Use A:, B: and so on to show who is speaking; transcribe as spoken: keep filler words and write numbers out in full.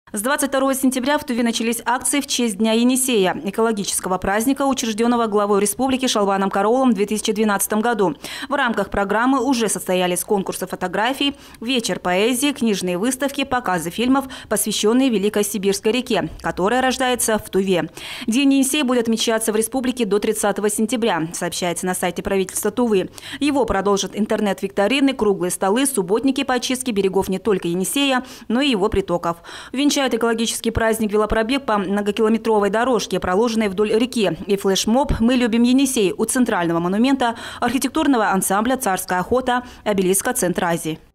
A: С двадцать второго сентября в Туве начались акции в честь Дня Енисея, экологического праздника, учрежденного главой республики Шалваном Караулом в две тысячи двенадцатом году. В рамках программы уже состоялись конкурсы фотографий, вечер поэзии, книжные выставки, показы фильмов, посвященные Великой Сибирской реке, которая рождается в Туве. День Енисея будет отмечаться в республике до тридцатого сентября, сообщается на сайте правительства Тувы. Его продолжат интернет-викторины, круглые столы, субботники по очистке берегов не только Енисея, но и его притоков. Венчает экологический праздник велопробег по многокилометровой дорожке, проложенной вдоль реки, и флешмоб «Мы любим Енисей» у центрального монумента архитектурного ансамбля «Царская охота» обелиска Центр Азии.